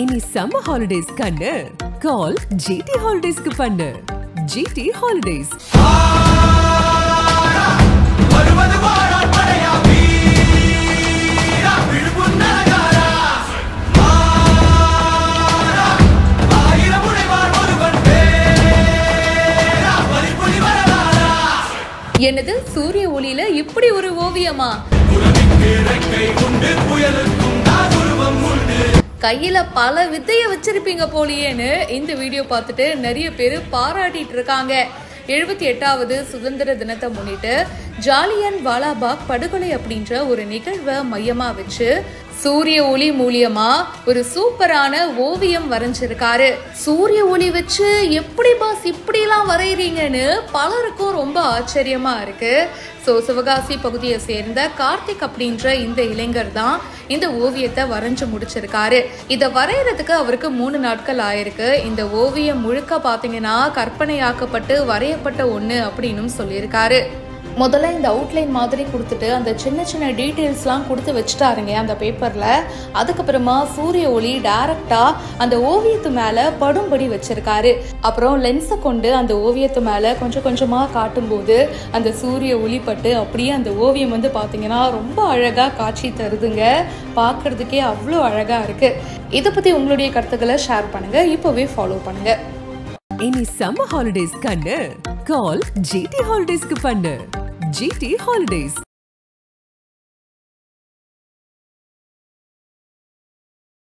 Any summer holidays kannu call GT Holidays ku pannu. GT Holidays. என்னது சூரிய ஒளியில இப்படி ஒரு ஓவியமா? கையில பல வித்தைய வச்சிருப்பீங்க போலியேன்னு இந்த வீடியோ பார்த்துட்டு நிறைய பேர் பாராட்டிட்டு இருக்காங்க. 78வது சுதந்திர தினத்தை முன்னிட்டு ஜாலியன் வாலாபாக் படுகொலை அப்படின்ற ஒரு நிகழ்வை மையமா வச்சு சூரிய ஒளி மூலியமா ஒரு சூப்பரான ஓவியம் வரைஞ்சிருக்காரு. சூரிய ஒளி வச்சு எப்படி பாஸ் இப்படி எல்லாம் வரைகிறீங்கன்னு பலருக்கும் ரொம்ப ஆச்சரியமா இருக்கு. சிவகாசி பகுதியை சேர்ந்த கார்த்திக் அப்படின்ற இந்த இளைஞர் தான் இந்த ஓவியத்தை வரைஞ்சு முடிச்சிருக்காரு. இதை வரைகிறதுக்கு அவருக்கு 3 நாட்கள் ஆயிருக்கு. இந்த ஓவியம் முழுக்க பாத்தீங்கன்னா கற்பனையாக்கப்பட்டு வரையப்பட்ட ஒண்ணு அப்படின்னு சொல்லியிருக்காரு. முதல்ல இந்த அவுட்லைன் மாதிரி கொடுத்துட்டு அந்த சின்ன சின்ன டீட்டெயில்ஸ்லாம் கொடுத்து வச்சுட்டாருங்க அந்த பேப்பரில். அதுக்கப்புறமா சூரிய ஒளி டைரக்டாக அந்த ஓவியத்து மேலே படும்படி வச்சுருக்காரு. அப்புறம் லென்ஸை கொண்டு அந்த ஓவியத்து மேலே கொஞ்சம் கொஞ்சமாக காட்டும்போது அந்த சூரிய ஒளி பட்டு அப்படியே அந்த ஓவியம் வந்து பார்த்தீங்கன்னா ரொம்ப அழகாக காட்சி தருதுங்க. பார்க்குறதுக்கே அவ்வளோ அழகாக இருக்குது. இதை பற்றி உங்களுடைய கருத்துக்களை ஷேர் பண்ணுங்கள். இப்போவே ஃபாலோ பண்ணுங்கள். Any summer holidays kannu call GT Holidays ku pannu. GT Holidays.